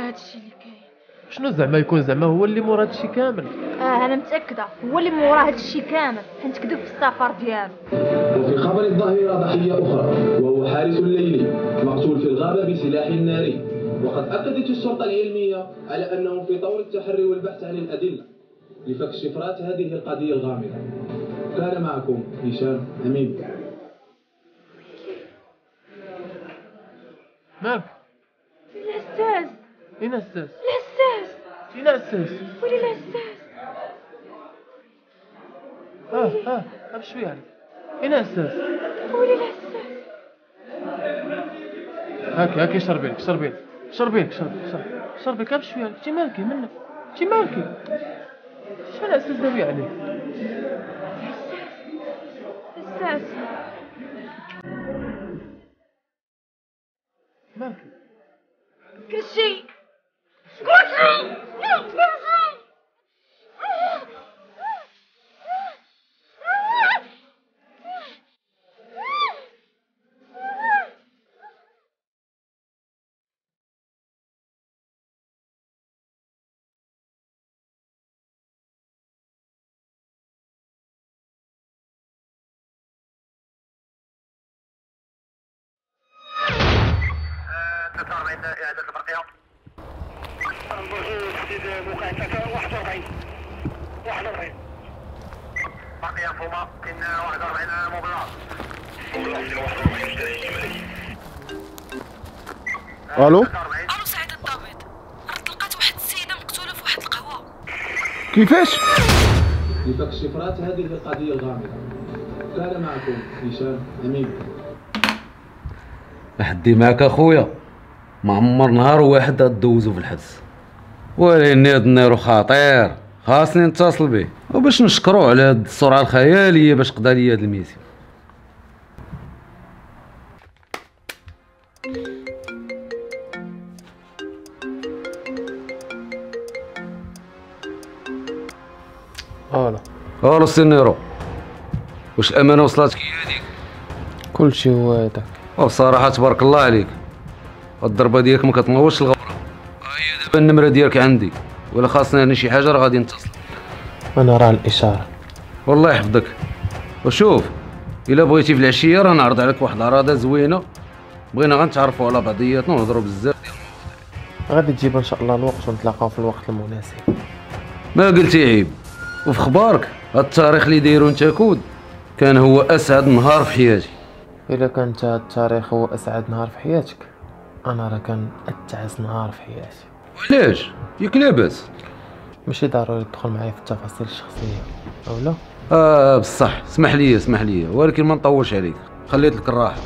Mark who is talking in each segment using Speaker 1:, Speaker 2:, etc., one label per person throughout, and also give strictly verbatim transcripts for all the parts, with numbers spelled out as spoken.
Speaker 1: هادشي اللي كاين.
Speaker 2: شنو زعما يكون زعما هو اللي مورا هادشي كامل؟
Speaker 1: اه انا متاكده هو اللي مورا هادشي كامل، حيت كذب في السفر ديالو.
Speaker 3: وفي خبر الظاهرة ضحية أخرى، وهو حارس ليلي مقتول في الغابة بسلاح ناري. وقد أكدت الشرطة العلمية على أنهم في طور التحري والبحث عن الأدلة لفك شفرات هذه القضية الغامضة. كان معكم هشام أمين.
Speaker 2: مالك؟
Speaker 1: الاستاذ.
Speaker 2: اين الاستاذ؟
Speaker 1: الاستاذ.
Speaker 2: فين الاستاذ؟
Speaker 1: ولي الاستاذ.
Speaker 2: اه اه اه بشويه عليك. اين الاستاذ؟
Speaker 1: ولي الاستاذ.
Speaker 2: هاكي هاكي شربي لك شربي لك شربي لك شربي شربي شربي لك بشويه عليك. انت مالكي منك؟ انت مالكي؟ شنو الاستاذ داوي عليك؟
Speaker 1: الاستاذ.
Speaker 2: مالكي؟
Speaker 1: كلشي كلشي كلشي.
Speaker 4: إعادة البرقية. تحديد موقع الساعة واحد وأربعين. واحد وأربعين. برقية مفهومة. كاين واحد وأربعين موبلاص. موبلاص واحد وأربعين.
Speaker 5: الو.
Speaker 6: الو سعيد الضابط، راه لقات واحد السيده مقتوله في واحد القهوه.
Speaker 5: كيفاش؟
Speaker 3: لفك شفرات هذه القضية الغامضة. كان معكم هشام أمين.
Speaker 7: حدي معاك اخويا، ما عمر نهار واحد غدوزو في الحبس، ولكن هاد النيرو خطير، خاصني نتصل به وباش نشكرو على هاد السرعه الخياليه باش قضى لي هاد الميسيون.
Speaker 2: فوالا.
Speaker 7: الو سي نيرو، واش الامانه وصلاتك هي هاديك؟
Speaker 2: كلشي هو هذاك.
Speaker 7: وبصراحه تبارك الله عليك، الضربه ديالك ما كتنوضش الغبره. ها هي دابا النمره ديالك عندي، ولا خاصني انا شي حاجه راه غادي نتصل.
Speaker 2: انا راه الاشاره.
Speaker 7: والله يحفظك. وشوف الا بغيتي في العشيه راه نعرض عليك واحد العراضه زوينه، بغينا غنتعرفوا على بعضياتنا ونهضروا بزاف ديال المواضيع.
Speaker 2: غادي تجيب ان شاء الله الوقت ونتلاقاو في الوقت المناسب.
Speaker 7: ما قلتي عيب. وفي خبارك هاد التاريخ اللي دايرو انت كود كان هو اسعد نهار في حياتي.
Speaker 2: الا كان هذا التاريخ هو اسعد نهار في حياتك، انا راه كان اتعس نهار في حياتي.
Speaker 7: وعلاش؟ ياك لاباس؟
Speaker 2: ماشي ضروري تدخل معايا في التفاصيل الشخصيه اولا.
Speaker 7: اه بصح اسمح لي اسمح لي، ولكن ما نطولش عليك، خليت لك الراحه.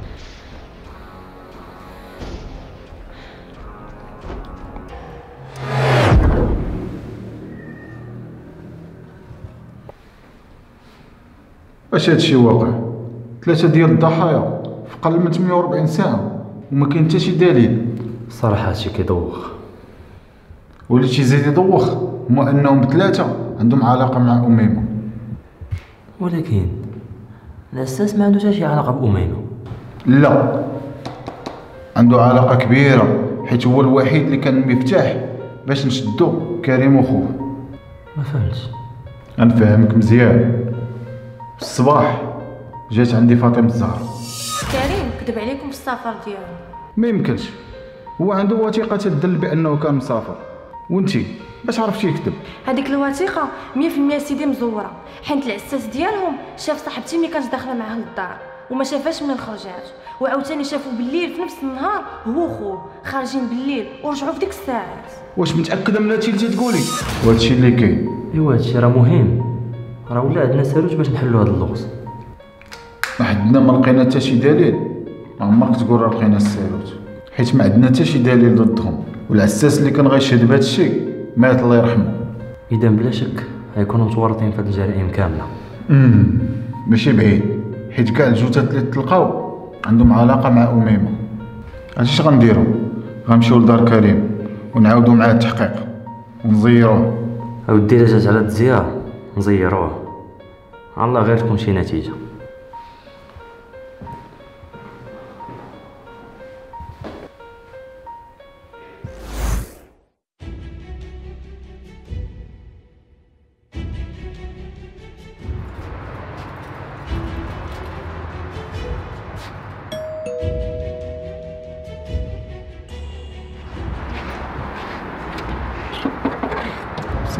Speaker 5: اش هادشي واقع؟ ثلاثة ديال الضحايا في قل من ثمانية وأربعين ساعة وما كاين حتى شي دليل.
Speaker 8: صراحة هادشي كيدوخ.
Speaker 5: واللي تيزيد يدوخ هو انهم ثلاثة عندهم علاقة مع أميمة.
Speaker 8: ولكن الأساس ما عندوش شي علاقة بأميمة.
Speaker 5: لا، عنده علاقة كبيرة، حيت هو الوحيد اللي كان المفتاح باش نشدو كريم وخوه.
Speaker 8: ما فهمتش.
Speaker 5: غنفهمك مزيان. الصباح جات عندي فاطمة الزهراء.
Speaker 1: كريم كذب عليكم في السفر ديالو.
Speaker 5: ما يمكنش، هو عنده وثيقة تدل بأنه كان مسافر، وانتي باش عرفتي يكذب؟
Speaker 1: هذيك الوثيقه مية في المية سيدي مزوره، حيت العساس ديالهم شاف صاحبتي ملي كانت داخله معاه للدار وما شافاش من خرجات، وعاوتاني شافو بالليل في نفس النهار هو وخوه خارجين بالليل ورجعوا في ديك الساعات.
Speaker 5: واش متأكدة من هادشي اللي تقولي؟ وهادشي اللي كاين.
Speaker 8: ايوا هادشي راه مهم، راه ولا عندنا ساروت باش نحلوا هاد اللغز.
Speaker 5: ما عندنا ما لقينا حتى شي دليل، ما عمرك تقول راه لقينا الساروت، حيت ما عندنا حتى شي دليل ضدهم، والعساس اللي كان غيشهد بهذا الشيء مات الله يرحمه.
Speaker 8: اذا بلا شك غيكونوا متورطين في هاد الجرائم كامله.
Speaker 5: امم ماشي بعيد، حيت كاع الجثث اللي تلقاو عندهم علاقه مع أميمة. عرفتي اش غنديرو؟ غنمشيو لدار كريم ونعاودو معاه التحقيق ونزيروه.
Speaker 8: اودي الا جات على هاد الزياره نزيروه، الله غير تكون شي نتيجه.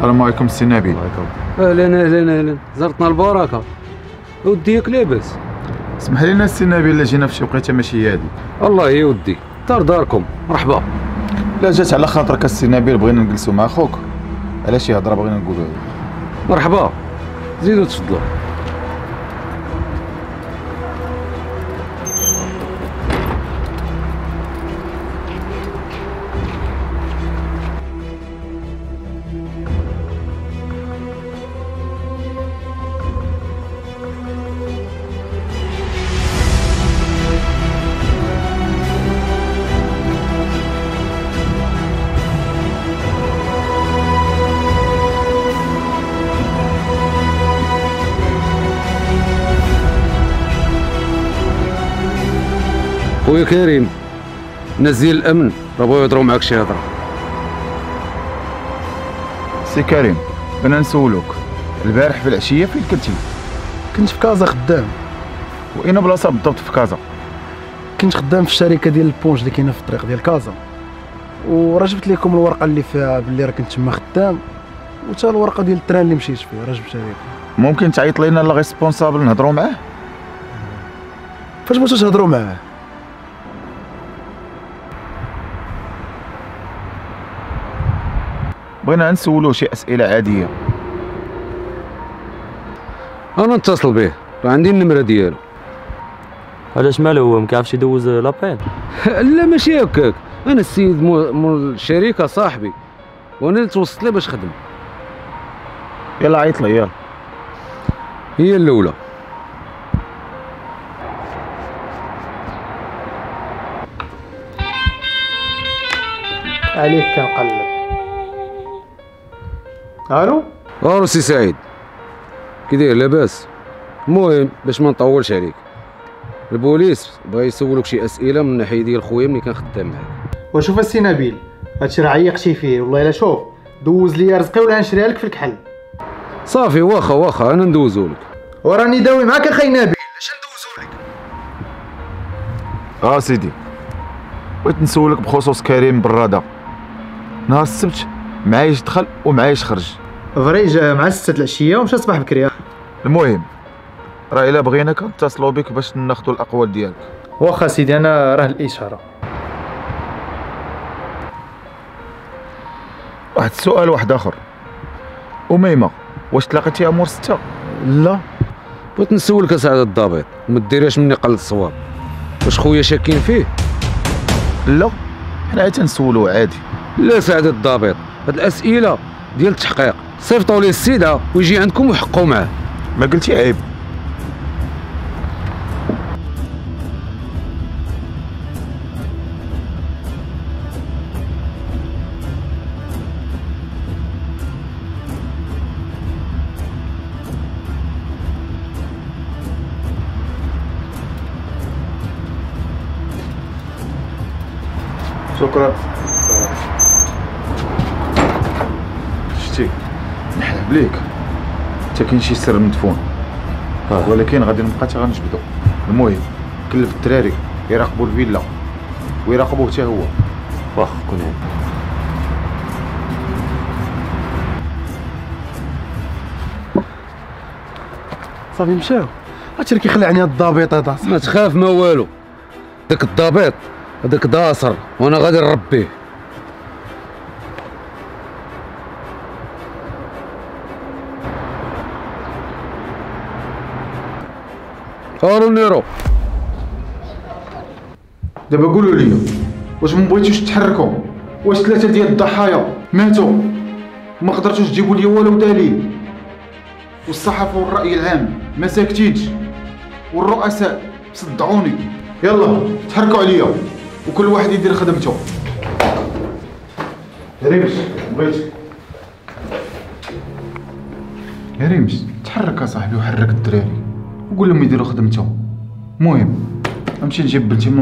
Speaker 5: السلام عليكم السي نبيل.
Speaker 7: اهلا اهلا اهلا، زرتنا البركه. ودي ياك لاباس؟
Speaker 5: اسمح لينا السي نبيل، لا جينا في شي وقيته ماشي هادي.
Speaker 7: الله يودي، دار داركم، مرحبا.
Speaker 5: لا جات على خاطرك السي نبيل، بغينا نجلسوا مع خوك على شي هضره بغينا نقولوها.
Speaker 7: مرحبا، زيدوا تفضلوا. خويا كريم، الناس ديال الامن راه بغاو يهضروا معاك شي هضره.
Speaker 5: سي كريم، بغينا نسولوك، البارح في العشيه فين كنتي؟
Speaker 9: كنت في كازا خدام.
Speaker 5: واين بلاصه بالضبط في كازا؟
Speaker 9: كنت خدام في الشركه ديال البونج اللي كاينه في الطريق ديال كازا، وراه جبت لكم الورقه اللي فيها باللي راه كنت تما خدام، وتا الورقه ديال التران اللي مشيت فيه راه جبتها لكم.
Speaker 5: ممكن تعيط لينا لا ريسبونسابل نهضروا معاه؟
Speaker 9: فاش بغيتو تهضروا معاه؟
Speaker 5: بغينا نسولوه شي اسئله عاديه.
Speaker 7: انا نتصل به، راه عندي النمره ديالو.
Speaker 8: علاش مالو هو ما كيعرفش يدوز لابيل؟
Speaker 7: لا ماشي هكاك، انا السيد مول الشركه صاحبي، وانا اللي توسط ليه باش خدم.
Speaker 5: يلا عيط لي يلا.
Speaker 7: هي الاولى.
Speaker 9: عليك كنقلب. الو
Speaker 7: الو سي سعيد، كي داير لاباس؟ المهم باش ما نطولش عليك، البوليس بغا يسولوك شي اسئله من ناحيه ديال خويا ملي كان خدام معاك.
Speaker 9: وشوف السي نبيل، هادشي راه عيقتي فيه والله الا. شوف دوز لي رزقي ولا نشريها لك في الكحل.
Speaker 7: صافي واخا واخا انا ندوزو لك.
Speaker 9: وراني داوي معاك اخي نبيل، اش ندوزو لك؟
Speaker 5: اه سيدي، بغيت نسولك بخصوص كريم براده. نهار السبت معايش دخل ومعايش خرج.
Speaker 9: فري جا مع ستة العشيه ومشى صباح بكري.
Speaker 5: المهم راه الا بغينا كنتصلوا بك باش ناخذوا الاقوال ديالك.
Speaker 9: واخا سيدي، انا راه الاشاره.
Speaker 5: واحد السؤال واحد اخر، أميمة واش تلاقيتيها مور ستة؟
Speaker 9: لا.
Speaker 7: بغيت نسولك اسعد الضابط، وما ديريش مني قل الصواب، واش خويا شاكين فيه؟
Speaker 5: لا، حنا تنسولو عادي.
Speaker 7: لا سعد الضابط، هاد الاسئله ديال التحقيق صيفطوا ليه السيده ويجي عندكم وحقوا معاه.
Speaker 5: ما قلتي عيب.
Speaker 9: شكرا.
Speaker 5: شتي نحلف ليك حتى كاين شي سر مدفون، ولكن غادي نبقى حتى غنجبدو. المهم كلف الدراري يراقبوا الفيلا ويراقبوه حتى هو.
Speaker 8: واخا كون هنا.
Speaker 9: صافي مشاو. هادشي اللي كيخلعني هاد الضابط هذا.
Speaker 7: ما تخاف ما والو، داك الضابط هذاك داصر وانا غادي نربيه. الو نيرو،
Speaker 5: دابا قولوا لي واش ما بغيتوش تحركوا؟ واش ثلاثه ديال الضحايا ماتوا وما قدرتوش تجيبوا لي والو دليل؟ والصحافه والراي العام ما ساكتينش، والرؤساء صدعوني. يلا تحركوا عليا وكل واحد يدير خدمته. ريمش بغيت يا ريمش تحرك اصاحبي وحرك الدراري وقول لهم يديروا خدمتهم. المهم نمشي نجيب بنتي.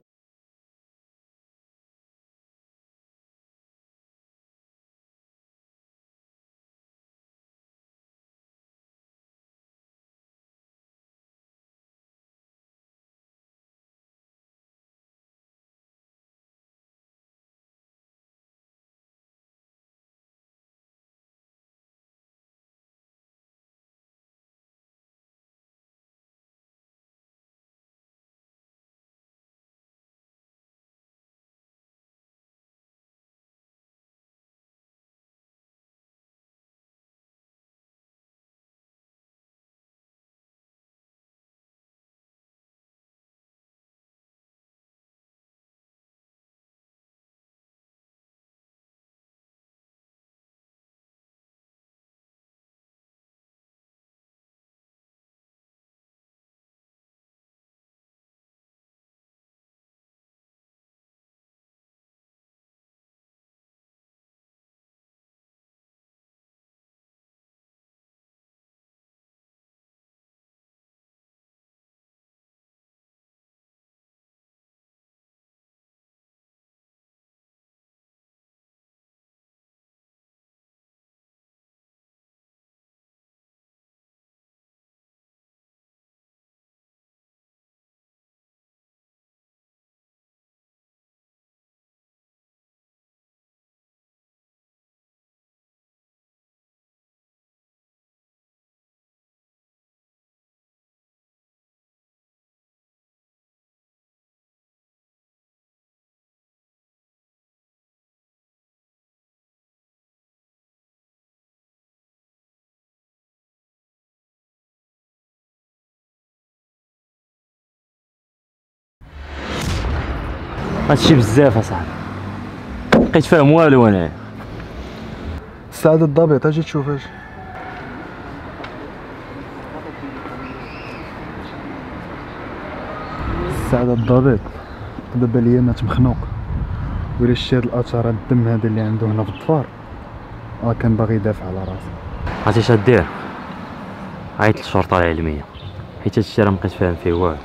Speaker 8: هادشي بزاف اصاحبي، بقيت فاهم والو انا.
Speaker 9: السعادة الضابط اجي تشوف اش السعادة الضابط. دابا ليا مات مخنوق، ولا شتي هاد الاثار الدم هذا اللي عنده هنا في الظفار، راه كان باغي يدافع على راسه.
Speaker 8: عرفتي اش غدير؟ عيط للشرطه العلميه، حيت هادشي راه مبقيت فاهم فيه والو.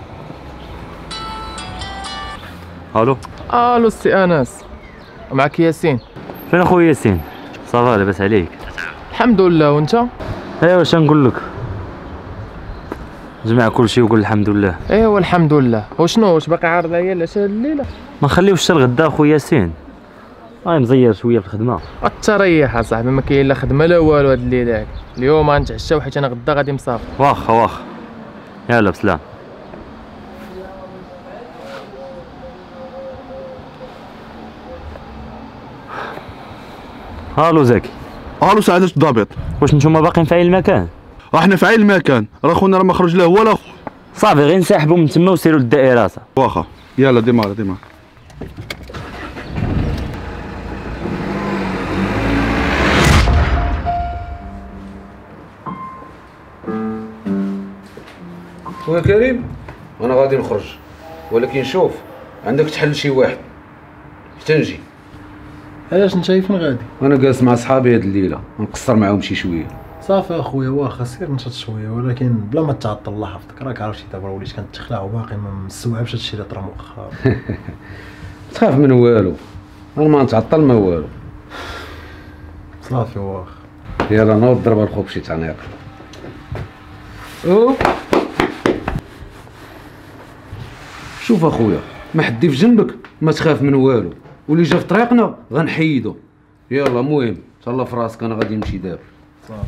Speaker 8: الو
Speaker 2: الو السي انس، معك ياسين.
Speaker 8: فين اخويا ياسين؟ صافا لاباس عليك؟
Speaker 2: الحمد لله، وانت؟
Speaker 8: ايوا اش نقول لك، جمع كلشي وقول الحمد لله.
Speaker 2: ايوا الحمد لله. وشنو واش باقي عارض عليا العشاء الليله؟
Speaker 8: ما نخليوش حتى الغدا اخويا ياسين، راني مزير شويه في الخدمه.
Speaker 2: التريح اصاحبي، ما كاين لا خدمه لا والو هاد الليله. اليوم غنتعشاو حيت انا غدا غادي مسافر.
Speaker 8: واخا واخا، يلا بسلام. الو زكي.
Speaker 10: الو سعادة الضابط،
Speaker 8: واش نتوما باقيين في عين المكان؟
Speaker 10: احنا في عين المكان، راه خونا راه ما خرج لا هو لا خو.
Speaker 8: صافي غير نسحبوا من تما وسيروا للدائره صافي.
Speaker 10: واخا يلا ديمار ديمار.
Speaker 7: خويا كريم انا غادي نخرج، ولكن شوف عندك تحل شي واحد حتى نجي.
Speaker 9: علاش انت فين غادي؟
Speaker 7: انا جالس مع صحابي هاد الليله، نقصر معاهم شي شويه.
Speaker 9: صافي اخويا، واخا سير نشط شويه، ولكن بلا ما تعطل الله يحفظك. راك عارف شي دابا وليت كنتخلع وباقي ما مستوعبش هادشي اللي طرا مؤخرا.
Speaker 7: تخاف من والو، انا ما نتعطل ما والو.
Speaker 9: صافي واخا
Speaker 7: يلا نوض ضرب الخوك شي تعنيق. او شوف اخويا، ما حدي في جنبك ما تخاف من والو، واللي جا في طريقنا غنحيدو. يلا المهم تهلا في راسك، انا غادي نمشي دابا.
Speaker 9: صافي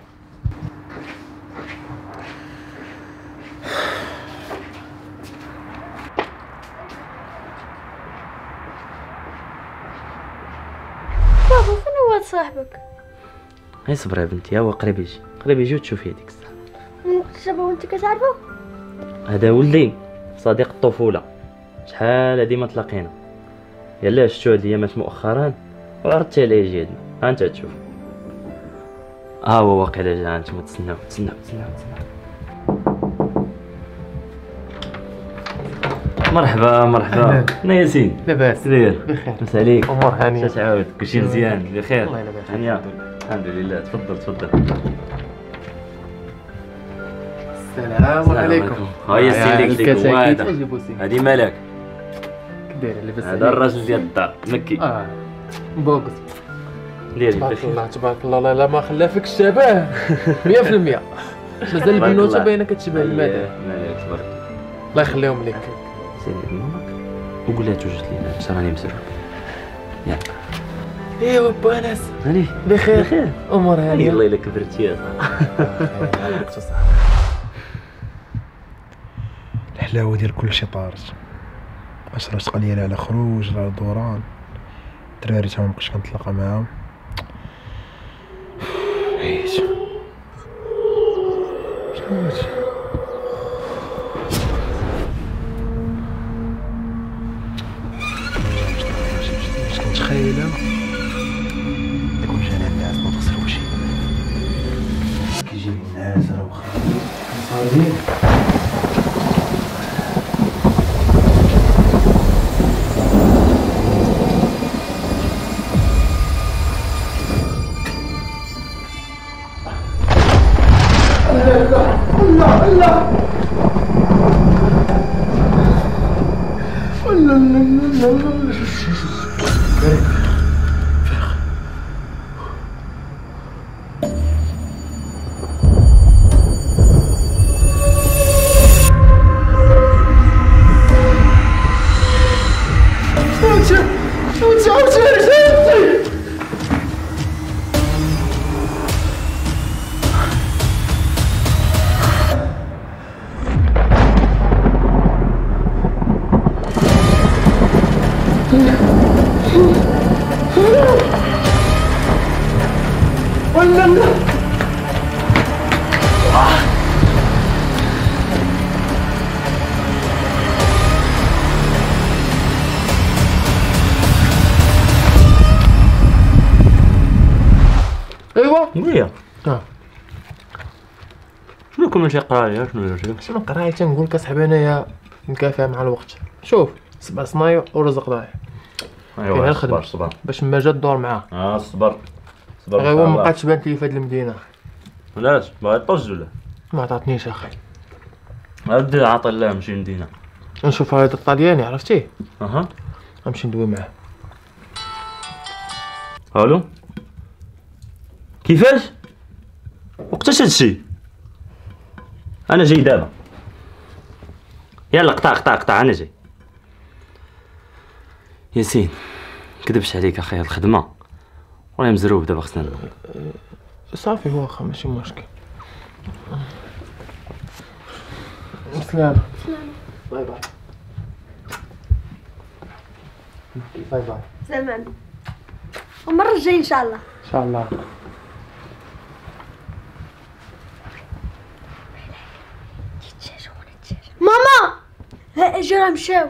Speaker 11: بابا فين هو صاحبك؟
Speaker 8: اصبر يا بنتي، هو قريب يجي قريب يجي وتشوفي هذيك الساعه.
Speaker 11: من وقت شافه وانت كتعرفو؟
Speaker 8: هذا ولدي صديق الطفوله، شحال هادي ما تلاقينا. يلا شفتو هاد الايامات مؤخرا وعرضتي عليه جهدنا، ها انت تشوف. ها هو واقيلا جا، انتما تسناو تسناو تسناو تسناو. مرحبا مرحبا. انا ياسين.
Speaker 2: لاباس؟
Speaker 8: داير؟
Speaker 2: بخير.
Speaker 8: مسا عليك.
Speaker 2: امور هانيه.
Speaker 8: اش تعاود؟ كلشي مزيان؟ بخير؟
Speaker 2: الله يلا بخير.
Speaker 8: هانيه؟ الحمد لله. تفضل تفضل.
Speaker 2: السلام عليكم.
Speaker 8: ها ياسين ليك ديك الواده هادي مالك؟
Speaker 2: كداير لاباس؟
Speaker 8: هذا الراجل ديال الدار مكي.
Speaker 2: اه بوكس.
Speaker 8: ديري
Speaker 2: تبارك الله تبارك الله. لا لا ما خلا فيك الشبه مية في المية. مازال البنوته باينه كتشبه المدام.
Speaker 8: مالك تبارك الله.
Speaker 2: الله يخليهم لك.
Speaker 8: سيري لمامك وقول لها توجد لينا باش راني مسروق. ياك.
Speaker 2: ايوا با انس.
Speaker 8: هاني
Speaker 2: بخير؟
Speaker 8: بخير.
Speaker 2: امور هانيه.
Speaker 8: يلا الا كبرتي يا
Speaker 2: صاحبي.
Speaker 9: الحلاوه ديال كلشي طارت. عشرة تقليل على خروج على دوران، الدراري تا مبقيتش كنتلاقى معاهم. عييت. شنو هادشي؟ واش كنتخيل انا يكون جاني الناس ما تخسروا شي، كيجيني الناس راه واخا صافي.
Speaker 10: لا لا لا لا لا لا
Speaker 8: ليا
Speaker 2: اه
Speaker 8: شنو كون ماشي قرايه شنو درتي؟
Speaker 2: شنو قرايه تنقول لك اصاحبي انايا نكافيها مع الوقت. شوف سبع صنايع ورزق ضايع
Speaker 8: ايوا
Speaker 2: فيها
Speaker 8: صبر
Speaker 2: الخدمه
Speaker 8: صبر
Speaker 2: باش ما جا الدور معاه.
Speaker 8: اه صبر صبر
Speaker 2: غير هو مابقاتش بانت لي في هاد المدينه.
Speaker 8: علاش باغي طوز ولا؟
Speaker 2: ما عطاتنيش اخي.
Speaker 8: ودي عطا الله نمشي ندينا
Speaker 2: نشوف هذا الطلياني عرفتيه
Speaker 8: اها
Speaker 2: غنمشي ندوي معاه.
Speaker 8: الو كيفاش؟ وقتاش هادشي؟ انا جاي دابا يلا قطع قطع قطع انا جاي. ياسين كذبش عليك اخي الخدمه راهي مزروب دابا خصنا نمشيو.
Speaker 2: صافي واخا ماشي مشكل. بسلامة. باي باي. باي باي.
Speaker 11: زمان المرة الجاية ان شاء الله.
Speaker 2: ان شاء الله.
Speaker 11: ماما ها اجي راه مشاو.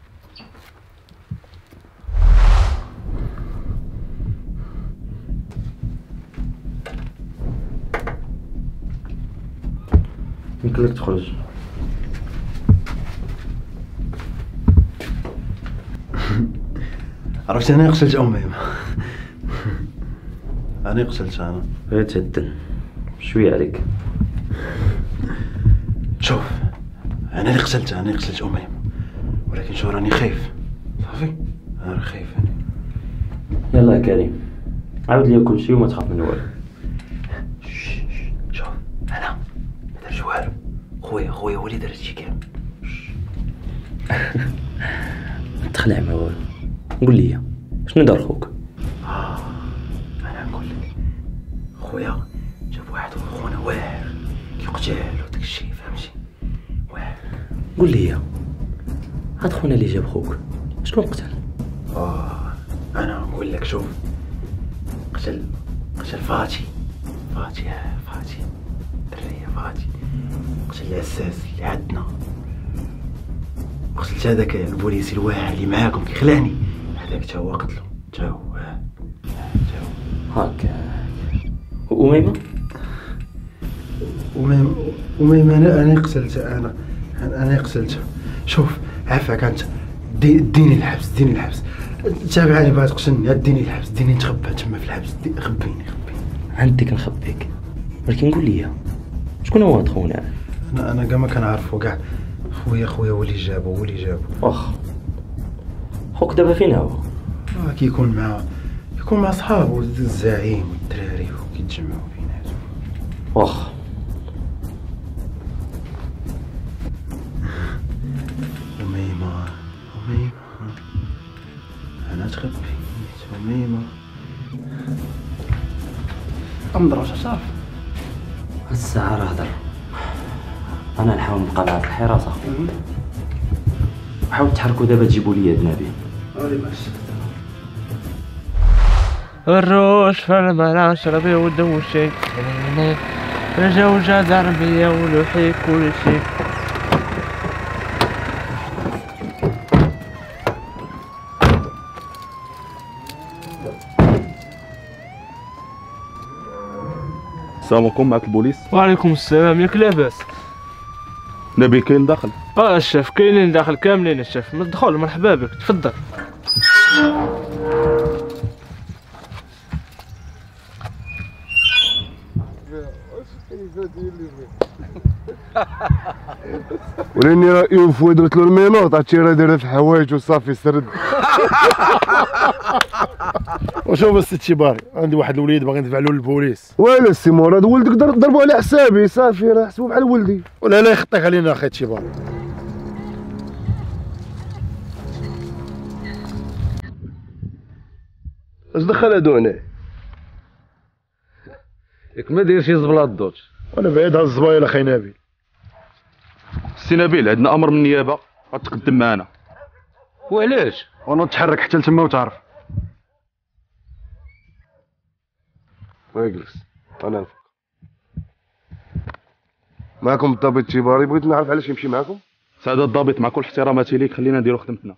Speaker 8: يمكن لك تخرج.
Speaker 9: عرفت انا غسلت اميمه. انا غسلت انا.
Speaker 8: غير تهدن شويه عليك.
Speaker 9: شوف انا اللي غسلت انا اللي غسلت اميمه ولكن شو راني خايف. صافي انا راه خايف انا.
Speaker 8: يلا يا كريم عاود لي كل شيء وما تخاف من والو.
Speaker 9: شوف انا ما درتش والو. خويا خويا هو اللي دار هادشي كامل.
Speaker 8: ما تخلع ما والو. قول لي شنو دار خوك؟
Speaker 9: آه انا نقول لك خويا جاب واحد خونا واعر كيقتل وداك الشيء فهمتي واعر.
Speaker 8: قول لي هاد خونا اللي جاب خوك شنو قتل؟
Speaker 9: اه انا نقول لك شوف قتل قتل فاتي فاتي آه فاتي درية فاتي قتل العساس اللي عندنا قتلت هذاك البوليسي الواعر اللي معاكم كيخلعني هذاك تا هو قتلو تا هو تا هو
Speaker 8: هاكا. وميمة؟
Speaker 9: وميمة وميمة انا انا قتلت انا انا قتلت. شوف عافاك انت دي ديني الحبس ديني الحبس تابعني باغي تقتلني ديني الحبس ديني نتخبى تما في الحبس خبيني خبيني.
Speaker 8: عندك نخبيك ولكن قول لي شكون هو هاد خونا؟
Speaker 9: انا انا كاع ما كنعرفو كاع. خويا خويا هو اللي جابو هو اللي جابو.
Speaker 8: واخ خوك دابا فين هو؟
Speaker 9: اه كيكون مع كيكون مع صحابو الزعيم والدراري وكيتجمعوا بيناتهم.
Speaker 8: واخ
Speaker 9: أميمة أميمة أنا تخبيت أميمة أمضرش صافي.
Speaker 8: هاد الساعة راه هضر. أنا نحاول نبقى معاك الحراسة. حاول تحركوا دابا تجيبوا لي هاد النبي.
Speaker 9: هادي باش
Speaker 2: الروش في الملا شربي ودو شي رجوجة دربية ولوحي كل شي.
Speaker 10: السلام عليكم معك البوليس.
Speaker 2: وعليكم السلام ياك لاباس؟
Speaker 10: نبيل كاين داخل؟
Speaker 2: اه الشاف كاينين داخل كاملين الشاف. مدخل مرحبا بك تفضل.
Speaker 12: ولاني راه يوفو درت له المينوط عرفتي راه دايره في الحوايج وصافي سرد.
Speaker 13: وشوف السي باري عندي واحد الوليد باغي ندفع له للبوليس.
Speaker 12: ويلي السي مراد ولدك ضربوا على حسابي صافي راه حسبوا بحال ولدي.
Speaker 13: ولا لا يخطيك علينا اخي تشيباري.
Speaker 12: اش دخل هادو هنا؟
Speaker 7: ياك ما داير شي زبله الدوت.
Speaker 13: وانا بعيد هاد الزبايل اخي نبيل.
Speaker 10: سي نبيل عندنا امر من النيابه غتقدم معنا.
Speaker 7: وعلاش؟
Speaker 13: وانا نتحرك حتى لتما وتعرف.
Speaker 12: اجلس انا نفك. معكم الضابط تيباري بغيت نعرف علاش يمشي معكم.
Speaker 10: سعادة الضابط مع كل احتراماتي ليك خلينا نديرو خدمتنا.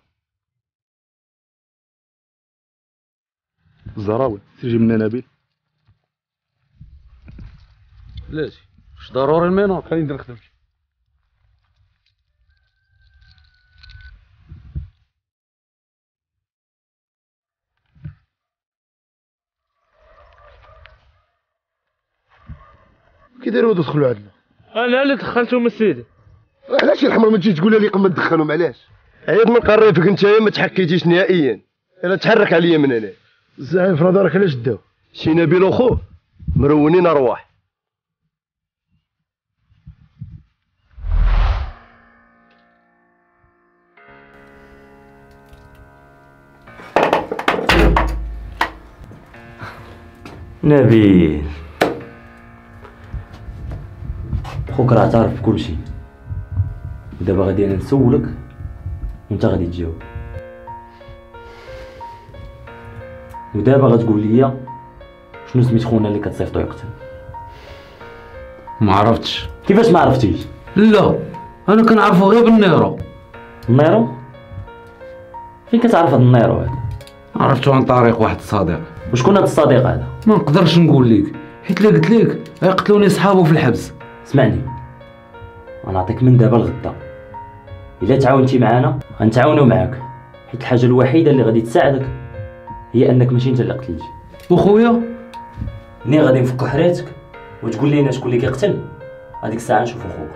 Speaker 10: الزراوي سير جيب لنا نبيل.
Speaker 7: بلاتي واش ضروري المينور؟
Speaker 2: خليني ندير خدمتي.
Speaker 13: كي دايروا تدخلوا عندنا؟
Speaker 2: انا اللي دخلتهم السيدي.
Speaker 12: علاش الحمر ما تجي تقول لي قم تدخلهم علاش؟ عيط من قريفك انت ما تحكيتيش نهائيا. الا تحرك عليا من هنا.
Speaker 13: الزعيم في نظرك علاش داو؟
Speaker 12: شي نبيل وخوه مرونين ارواح.
Speaker 8: نبيل خوك راه تعرف بكل شيء. دابا غادي انا نسولك وانت غادي تجاوب. ودابا غتقول لي شنو سميت خونا اللي كتصيفطو يقتل؟
Speaker 7: ما عرفتش.
Speaker 8: كيفاش ما عرفتيش؟
Speaker 7: لا انا كنعرفو غير بالنيرو.
Speaker 8: النيرو؟ فين كتعرف هاد النيرو هذا؟
Speaker 7: عرفتو عن طريق واحد الصديق.
Speaker 8: وشكون هاد الصديق هذا؟
Speaker 7: ما نقدرش نقول لك حيت لا قلت لك غيقتلوني صحابو في الحبس.
Speaker 8: اسمعني غنعطيك من دابا لغدا، الا تعاونتي معانا غنتعاونوا معاك، حيت الحاجه الوحيده اللي غادي تساعدك هي انك ماشي انت اللي قتلتي.
Speaker 7: وخويا
Speaker 8: منين غادي نفكو حريتك وتقول لينا شكون اللي كيقتل، هذيك الساعه نشوفو خوك.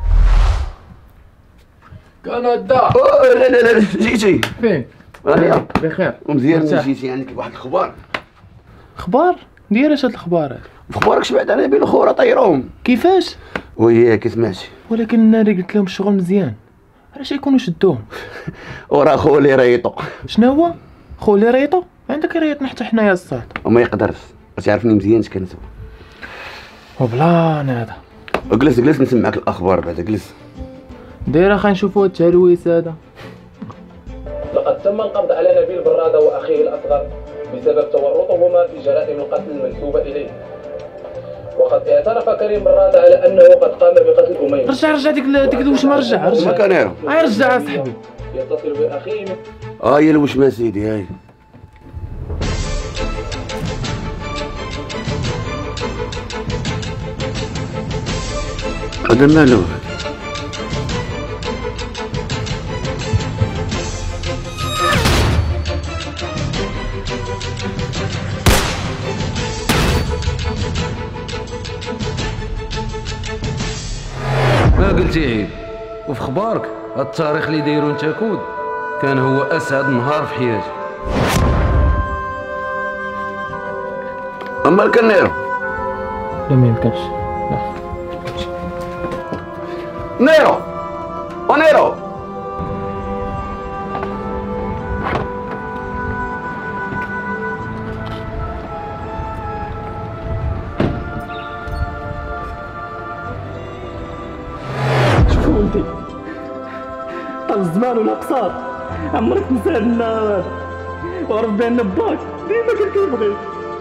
Speaker 2: كندا.
Speaker 14: لا لا لا جيتي
Speaker 2: فين؟
Speaker 14: راني
Speaker 2: بخير.
Speaker 14: ومزيان جيتي عندك واحد الخبار.
Speaker 2: اخبار؟ دير اش هاد الاخبار هاد؟
Speaker 14: اخبارك شبعت على بين الخورة طيروهم.
Speaker 2: كيفاش؟
Speaker 14: وياك سمعتي.
Speaker 2: ولكن الناري قلت لهم الشغل مزيان، علاش يكونوا شدوهم؟
Speaker 14: وراه خو اللي ريطو.
Speaker 2: شنو هو؟ خو اللي ريطو؟ عندك ريطنا حتى حنايا الصاد.
Speaker 14: وما يقدرش، تعرفني مزيان اش كنسوي.
Speaker 2: وبلان هذا.
Speaker 14: اجلس اجلس نسمعك الاخبار بعد اجلس.
Speaker 2: دايره خا نشوفوا التلويث هذا.
Speaker 3: لقد تم القبض على نبيل برادة وأخيه الأصغر بسبب تورطهما في جرائم القتل المنسوبة إليه. وقد اعترف كريم برادة على أنه قد قام بقتل أميمة.
Speaker 2: رجع رجع ديك ديك الوشمة، رجع رجع.
Speaker 14: ما كان يعرف.
Speaker 2: هاي رجع صاحبي.
Speaker 3: يتصل بأخيه.
Speaker 14: اه هي الوشمة سيدي هاي. هذا مالو؟
Speaker 7: ما قلتي عيب. وفي خبارك هاد التاريخ اللي دايرو انت كود كان هو اسعد نهار في حياتي.
Speaker 14: اما الكنيرو
Speaker 2: لا ما يمكنش. لا
Speaker 14: نيرو ونيرو
Speaker 8: شوفوا انتي طال الزمان ولا قصار عمرك تنسى النار، وعرف بان باك ديما كان كيبغيك.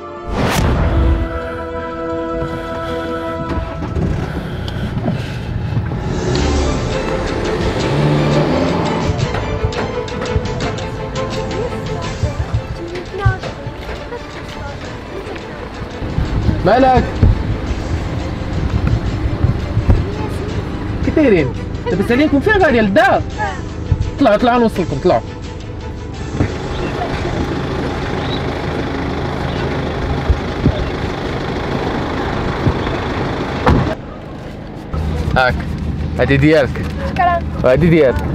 Speaker 2: مالك؟ كي دايرين؟ لاباس عليكم؟ فين غادي للدار؟ طلعوا طلعوا نوصلكم، طلعوا. هاك هادي ديالك.
Speaker 11: شكرا.
Speaker 2: وهادي ديالك.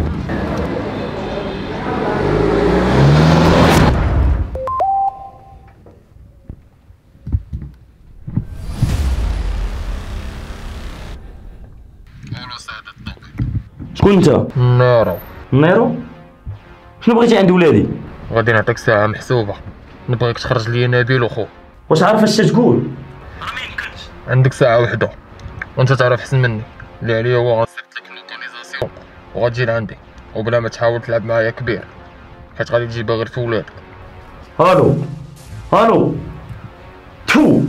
Speaker 8: شكون انت؟
Speaker 2: نيرو.
Speaker 8: نيرو؟ شنو بغيتي عند ولادي؟
Speaker 2: غادي نعطيك ساعة محسوبة، نبغيك تخرج لي نبيل وخوه.
Speaker 8: واش عارف اش تقول؟
Speaker 2: عندك ساعة وحدة، وانت تعرف حسن مني، اللي عليا هو غنصيفط لك اللوكاليزاسيون وغتجي لعندي، وبلا ما تحاول تلعب معايا كبير، حيت غادي تجيبها غير في ولادك.
Speaker 8: الو الو تفو.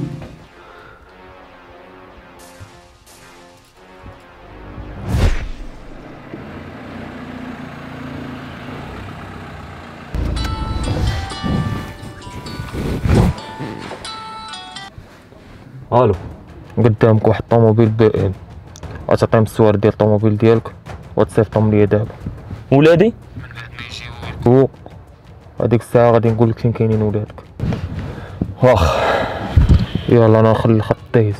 Speaker 8: الو
Speaker 2: قدامك واحد الطوموبيل بي ام، غتعطيهم السوار ديال الطوموبيل ديالك وتصيفطهم ليا دابا.
Speaker 8: ولادي
Speaker 2: هو هذيك الساعه غادي نقول لك فين كاينين ولادك.
Speaker 8: واخ
Speaker 2: يلا انا نخلي الخط دايز.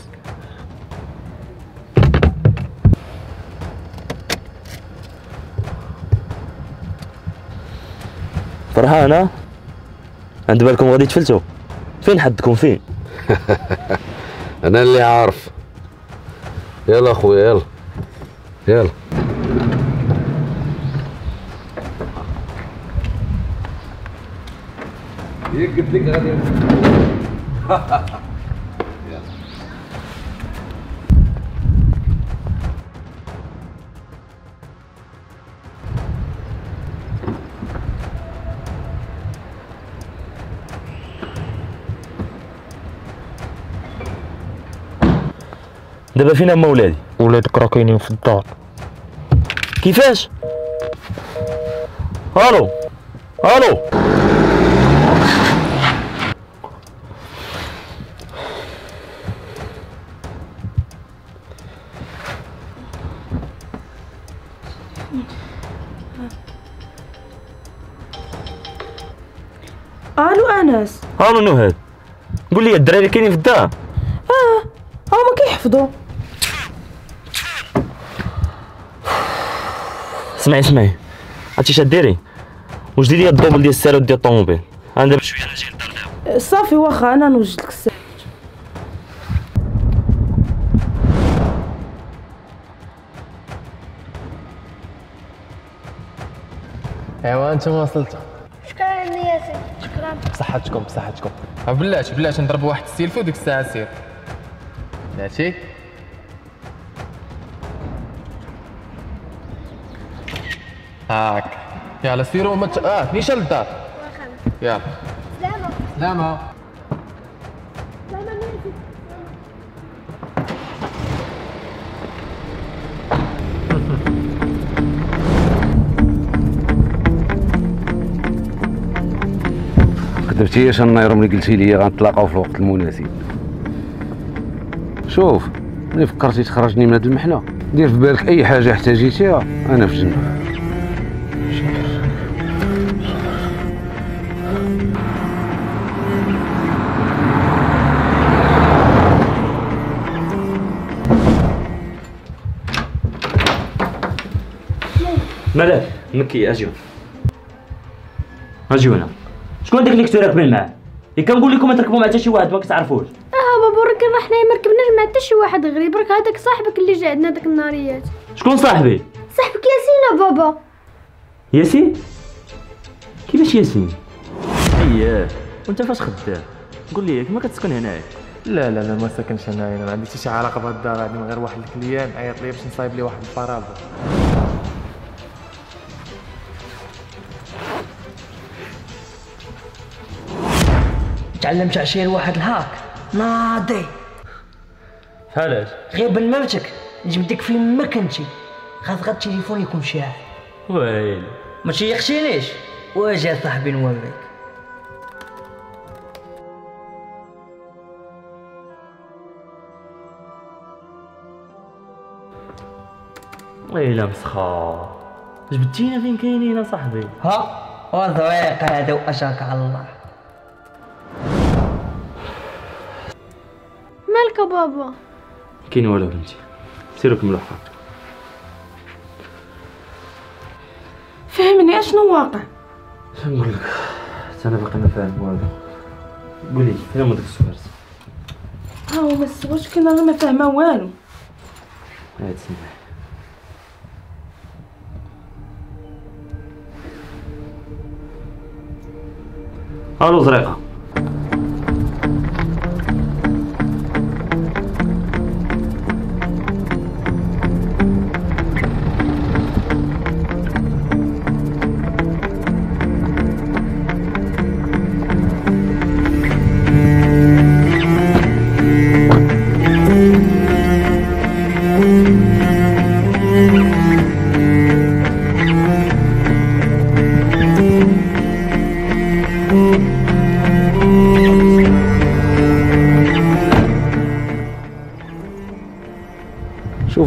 Speaker 8: فرحانة؟ عند بالكم غادي تفلتوا؟ فين حدكم فين؟
Speaker 7: انا اللي عارف. يلا اخويا يلا يلا. ياك قلت لك غادي
Speaker 8: دابا فين هما ولادي؟
Speaker 2: ولادك راه كاينين في الدار.
Speaker 8: كيفاش؟ الو الو
Speaker 1: الو انس.
Speaker 8: الو نهاد، قول لي الدراري كاينين في الدار؟
Speaker 1: اه هما كيحفظوا.
Speaker 8: اسمعي اسمعي، عرفتي اش ديري؟ وجدي لي الدوبل ديال السالوت ديال الطوموبيل. انا دابا شويه انا جاي للدار دابا.
Speaker 1: صافي واخا انا نوجد لك السالوت.
Speaker 2: ايوا انتم وصلتوا.
Speaker 11: شكرا ياسين، شكرا.
Speaker 2: بصحتكم بصحتكم. بلاتي بلاتي نضرب واحد السيلفي وديك الساعه سير. بلاتي هاك يلا سيروا مت... اه نيشان للدار. يلا
Speaker 11: سلامة.
Speaker 2: سلامة.
Speaker 11: سلامة ياسين.
Speaker 7: درتي اش النايرو ملي قلتي لي غنتلاقاو في الوقت المناسب. شوف ملي فكرتي تخرجني من هاد المحنه دير في بالك اي حاجه احتاجيتيها انا في الجنه.
Speaker 8: مالك مكي اجيو اجيو هنا. شكون داك اللي كنتو راكبين معاه؟ اللي كنقول لكم ما تركبوا مع حتى شي واحد ما كتعرفوش.
Speaker 11: اه بابا راك حنايا ما ركبناش مع حتى شي واحد غريب، راك هذاك صاحبك اللي جا عندنا داك النهاريات.
Speaker 8: شكون صاحبي؟
Speaker 11: صاحبك ياسين بابا.
Speaker 8: ياسين؟ كيفاش ياسين؟ اييه وانت فاش خدام؟ قول لي ياك ما كتسكن هنايا؟
Speaker 2: لا لا لا ما ساكنش هنايا، ما عندي حتى شي علاقه بهاد الدار. عندي غير واحد الكليان عيط لي باش نصايب ليه واحد الفرابه.
Speaker 15: تعلمت عشير واحد الهاك ناضي.
Speaker 8: علاش؟
Speaker 15: غير بنمرتك نجبدك فين ما كنتي، خاص غير التليفون يكون شاعل.
Speaker 8: ويلي
Speaker 15: ما تيقشينيش واجا صاحبي نوريك.
Speaker 8: ويلا مسخا جبدتينا فين كاينين اصاحبي؟
Speaker 15: ها وضويق هذا واشاك على الله.
Speaker 11: مالك بابا؟
Speaker 8: كاين والو بنتي، سيروا كملوا حفاظكم.
Speaker 1: فهمني اشنو واقع؟
Speaker 8: نقول لك انا باقي ما فاهم والو. قولي فين هما داك السوارت؟
Speaker 1: ها هو ما سواش كاين انا ما فاهمه والو.
Speaker 8: هاي تسمعي الو زريقه.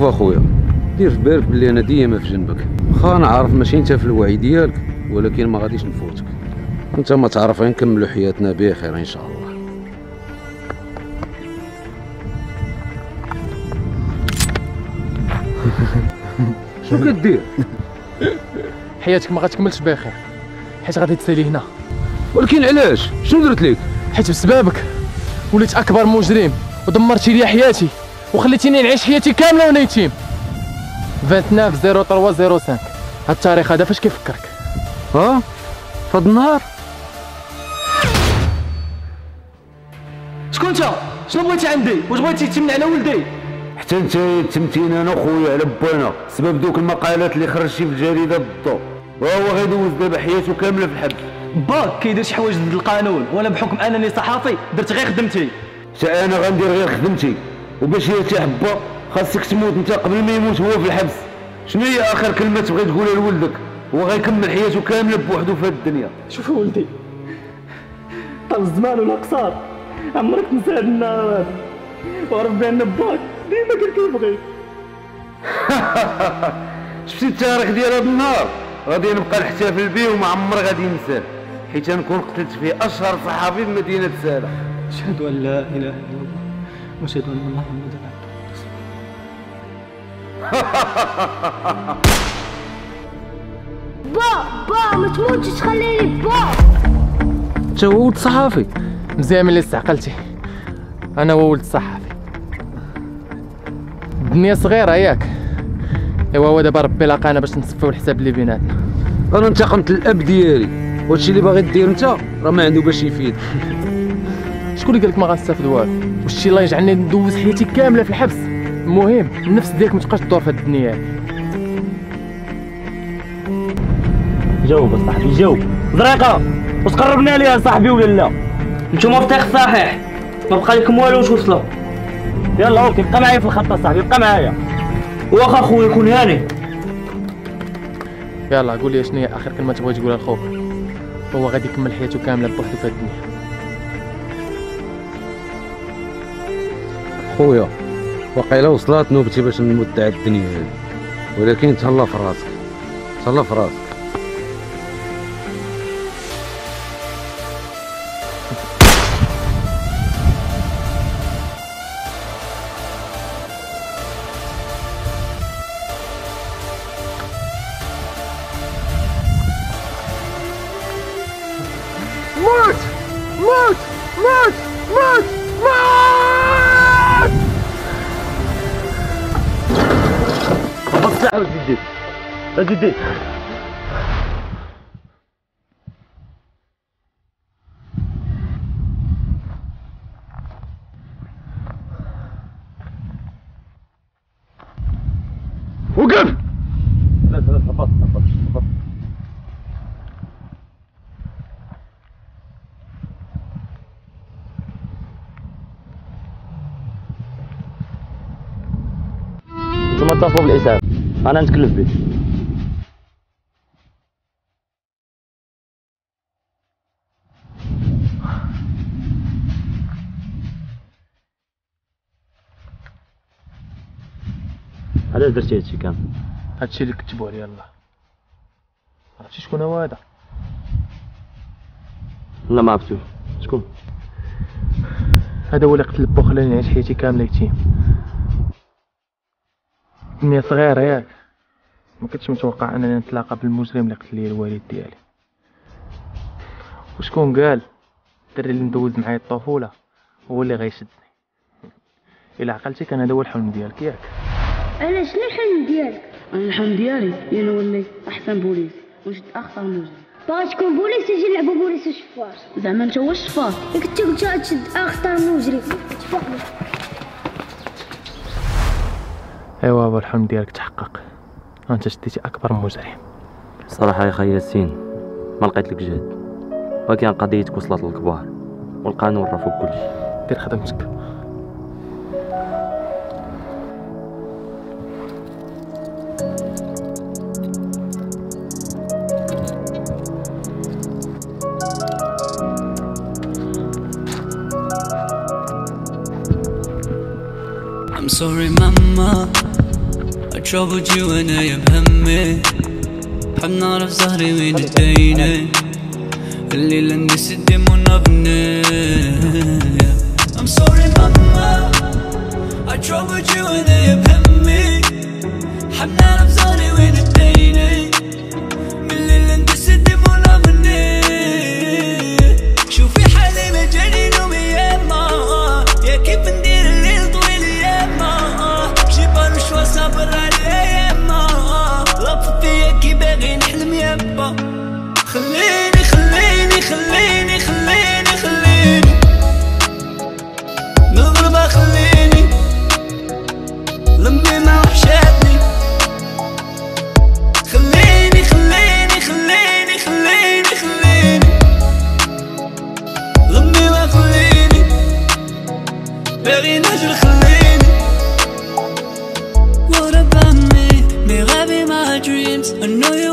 Speaker 7: شوف اخويا، دير في بالك بلي انا ديما في جنبك، واخا نعرف ماشي انت في الوعي ديالك، ولكن ما غاديش نفوتك. انت ما تعرف نكملوا حياتنا بخير ان شاء الله. شنو كدير؟
Speaker 2: حياتك ما غتكملش بخير، حيت غادي تسالي هنا.
Speaker 7: ولكن علاش؟ شنو درت لك؟
Speaker 2: حيت بسببك وليت اكبر مجرم ودمرتي لي حياتي وخليتيني نعيش حياتي كامله وانا يتيم. تسعة وعشرين صفر ثلاثة صفر خمسة، هاد التاريخ هذا فاش كيفكرك؟
Speaker 7: ها؟ فهاد النهار؟
Speaker 2: شكون انت؟ شنو بغيتي عندي؟ واش بغيتي تمنع على ولدي؟
Speaker 7: حتى انت تمتين انا خويا على بانا سبب دوك المقالات اللي خرجتي في الجريده بالضو، وهو غيدوز دابا حياته كامله في الحبس.
Speaker 16: باك كيدير شي حوايج ضد القانون، وانا بحكم انني صحافي درت غير خدمتي.
Speaker 7: حتى انا غندير غير خدمتي، وباش يرتاح با خاصك تموت انت قبل ما يموت هو في الحبس. شنو هي اخر كلمه تبغي تقولها لولدك؟ هو غيكمل حياته كامله بوحدو في هاد الدنيا.
Speaker 16: شوف ولدي، طال الزمان ولا قصار عمرك تنسى هاد النهار هذا، وعرف بان باك ديما كان كيبغيك.
Speaker 7: شفتي التاريخ ديال هاد النهار؟ غادي نبقى نحتفل به وما عمر غادي ننساه، حيت غنكون قتلت فيه اشهر صحافي في مدينه سالا.
Speaker 16: اشهد ان لا اله الا الله واشهد ان محمدا عبده ورسوله.
Speaker 11: با با ما تموتش خليني با.
Speaker 2: انت هو ولد صحافي؟ مزيان ملي استعقلتي، انا هو ولد الصحافي. الدنيا صغيره ياك؟ ايوا هو دابا ربي لاقانا باش نصفيو الحساب اللي بيناتنا.
Speaker 7: انا انتقمت الاب ديالي، وهادشي اللي باغي دير انت راه ما عنده باش يفيد.
Speaker 2: شكون اللي قالك ما غنستافد والو؟ واش شي الله يجعلني ندوز حياتي كامله في الحبس؟ المهم النفس ديالك ما تبقاش تدور في هاد الدنيا هادي.
Speaker 8: جاوب اصاحبي جاوب. زريقه واش قربنا ليها صاحبي ولا لا؟ نتوما في الطريق صحيح، ما بقى لكم والو توصلوا. يلا اوكي بقى معايا في الخط صاحبي، بقى معايا. واخا خويا يكون هاني.
Speaker 2: يلا قول لي شنو هي اخر كلمه تبغي تقولها لخوك؟ هو غادي يكمل حياته كامله بوحدو في هاد الدنيا.
Speaker 7: خويا واقيلا وصلات نوبتي باش نموت تاع الدنيا هادي، ولكن تهلا في راسك، تهلا في راسك.
Speaker 2: موت موت موت موت موت.
Speaker 8: بص لا جدي لا جدي.
Speaker 12: وقف.
Speaker 8: لا لا هبط هبط هبط. ثم اتصلوا بالاسعاف، انا نتكلف به. علاش درتي هادشي كامل؟
Speaker 2: هادشي اللي كتبوا عليا الله. عرفتي شكون هو هذا؟
Speaker 8: لا ما عرفتوش. شكون؟
Speaker 2: هذا هو اللي قتل بو خلاني نعيش حياتي كامله يتيم. الدنيا صغيره ياك؟ ما كنتش متوقع انني نتلاقى بالمجرم اللي قتل لي الوالد ديالي. وشكون قال الدري اللي ندوز معايا الطفوله هو اللي غيشدني؟ الا عقلتي كان هذا هو الحلم ديالك ياك؟
Speaker 11: انا شنو الحلم ديالك؟
Speaker 17: انا الحلم ديالي انا نولي احسن بوليس ونشد اخطر مجرم.
Speaker 11: باغي تكون بوليس تجي نلعبوا بوليس وشفار.
Speaker 17: زعما انت هو الشفار؟
Speaker 11: ياك انت قلت تشد اخطر مجرم. تفقني.
Speaker 2: ايوا هو الحلم ديالك تحقق، انت شديتي اكبر مجرم.
Speaker 8: صراحه يا خي ياسين ما لقيت لك جهد، ولكن قضيتك وصلت للكبار والقانون راه فوق كلشي.
Speaker 2: دير خدمتك.
Speaker 18: I'm sorry mama, troubled you وأنايا بهمي بحب نعرف ظهري وين الديني الليلة نسيت دموعنا بني I'm sorry mama I troubled you وأنايا بهمي بحب نعرف ظهري وين الديني من الليلة نسيت دموعنا بني شوفي حالي ما جاني نوم ياما يا كيف ندير الليل طويل ياما جي با لو شوا صابر عليا ياما غفت فيا كي باغي نحلم يابا خليني خليني خليني خليني خليني نضربها خليني لمي ما وحشاتني خليني خليني خليني خليني خليني لمي ما خليني باغي نجري خليني What about me? Me raving my dreams I know you